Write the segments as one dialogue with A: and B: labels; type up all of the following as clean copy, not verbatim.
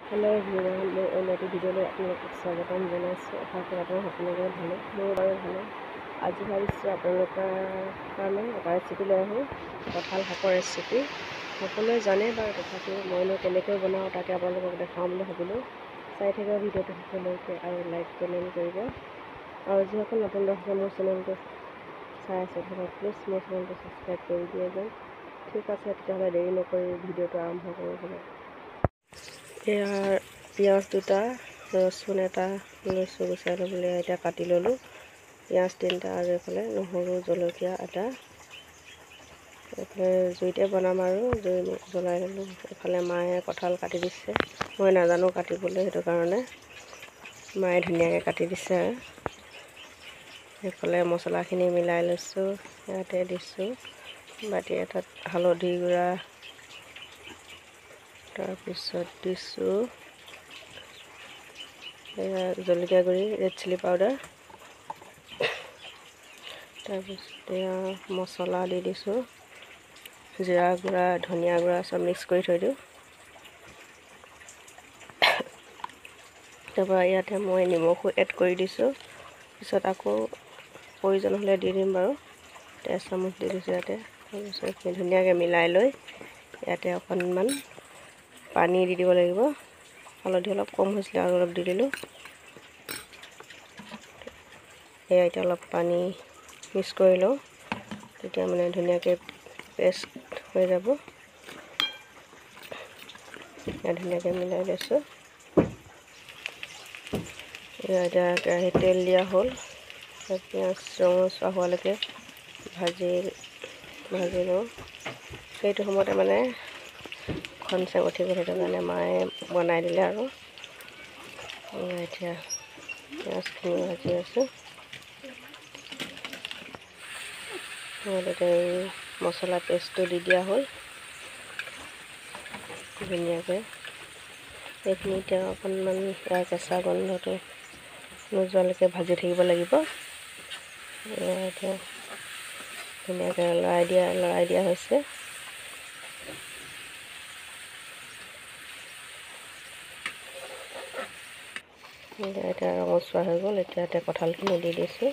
A: Hello everyone, मैं NIT video आपलोक स्वागतम जनाइছোঁ। आशा কৰোঁ সকলোৰে ভালে, মোৰ বাৰু ভালে। আজি ভাবিছোঁ আপোনালোকৰ কাৰণে এটা ৰেচিপি লৈ আহোঁ, কঁঠাল শাকৰ ৰেচিপি। সকলোৱে জানে বাৰু, তথাপিও মইনো কেনেকৈ বনাওঁ তাকে আপোনালোকক দেখাওঁ বুলি ভাবিলোঁ। চাই থাকিব ভিডিঅ'টো শেষলৈকে আৰু লাইক কমেণ্ট কৰিব। আৰু যিসকল নতুন দৰ্শকে মোৰ চেনেলটো চাই আছে তেখেতক প্লিজ মোৰ চেনেলটো ছাবস্ক্ৰাইব কৰি দিয়ে যেন। ঠিক আছে, তেতিয়াহ'লে দেৰি নকৰি ভিডিঅ'টো আৰম্ভ কৰোঁ হ'লে। ইয়াৰ পিঁয়াজ দুটা, ৰচুন এটা লৈছোঁ, গুচাই ল'বলৈ এতিয়া কাটি ল'লোঁ। পিঁয়াজ তিনিটা আৰু এইফালে নহৰু, জলকীয়া, আদা। এইফালে জুইতে বনাম আৰু জুই জ্বলাই ল'লোঁ। এইফালে মায়ে কঁঠাল কাটি দিছে, মই নাজানো কাটিবলৈ, সেইটো কাৰণে মায়ে ধুনীয়াকৈ কাটি দিছে। আৰু এইফালে মছলাখিনি মিলাই লৈছোঁ, ইয়াতে দিছোঁ বাতি এটাত হালধি গুড়া, তাৰপিছত দিছোঁ জলকীয়া গুড়ি, ৰেড চিলি পাউডাৰ, তাৰপিছত মছলা দি দিছোঁ, জিৰা গুড়া, ধনিয়া গুড়া চব মিক্স কৰি থৈ দিওঁ। তাৰপৰা ইয়াতে মই নিমখো এড কৰি দিছোঁ, পিছত আকৌ প্ৰয়োজন হ'লে দি দিম বাৰু। 1 চামুচ দি দিছোঁ ইয়াতে। তাৰপিছত এইখিনি ধুনীয়াকৈ মিলাই লৈ ইয়াতে অকণমান পানী দি দিব লাগিব। হালধি অলপ কম হৈছিলে আৰু অলপ দি দিলোঁ। এয়া এতিয়া অলপ পানী মিক্স কৰি লওঁ, তেতিয়া মানে ধুনীয়াকৈ পেষ্ট হৈ যাব। ধুনীয়াকৈ মিলাই লৈছোঁ। এতিয়া কেৰাহীত তেল দিয়া হ'ল, পিঁয়াজ ৰঙচুৱা হোৱালৈকে ভাজি লওঁ। সেইটো সময়তে মানে খনচেং উঠি গ'ল, সেইটো কাৰণে মায়ে বনাই দিলে। আৰু এতিয়া পিঁয়াজখিনি ভাজি আছোঁ। তাতে মছলা পেষ্টটো দি দিয়া হ'ল ধুনীয়াকৈ। এইখিনি এতিয়া অকণমান ইয়াৰ কেঁচা গন্ধটো নোযোৱালৈকে ভাজি থাকিব লাগিব। এতিয়া ধুনীয়াকৈ লৰাই দিয়া হৈছে। এতিয়া ৰঙচুৱা হৈ গ'ল। এতিয়া কঁঠালখিনি দি দিছোঁ।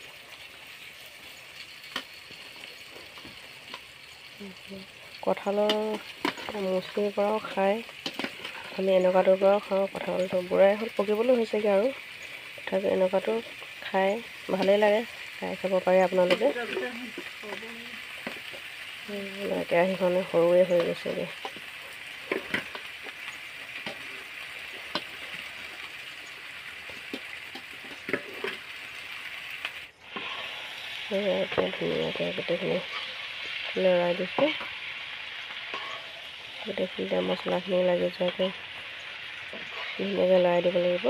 A: কঁঠালৰ মুচিৰ পৰাও খায়, আমি এনেকুৱাটোৰ পৰাও খাওঁ। কঁঠালটো বুঢ়াই হ'ল, পকিবলৈ হৈছেগৈ আৰু, তথাপি এনেকুৱাটো খাই ভালেই লাগে, খাই চাব পাৰে আপোনালোকে। কেৰাহীখন সৰুৱে হৈ গৈছেগৈ। এতিয়া ধুনীয়াকৈ গোটেইখিনি লৰাই দিছোঁ। গোটেইখিনিতে মছলাখিনি লাগি যোৱাকৈ ধুনীয়াকৈ লৰাই দিব লাগিব।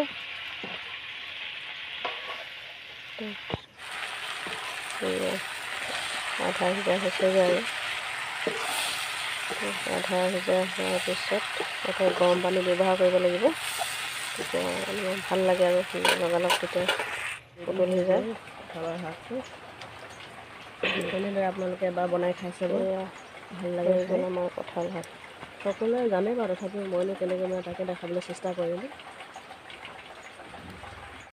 A: আধা সিজা হৈছেগৈ আৰু আধা সিজা হোৱাৰ পিছত তাতে গৰম পানী ব্যৱহাৰ কৰিব লাগিব, তেতিয়া ভাল লাগে আৰু লগালগ তেতিয়া উতলি যায় কঁঠালৰ শাকটো। তেনেদৰে আপোনালোকে এবাৰ বনাই খাই চাব, ভাল লাগে খাই। আমাৰ কঁঠাল শাক সকলোৱে জানে বাৰু, তথাপিও মইনো কেনেকৈ বনাওঁ তাকে দেখাবলৈ চেষ্টা কৰিলোঁ।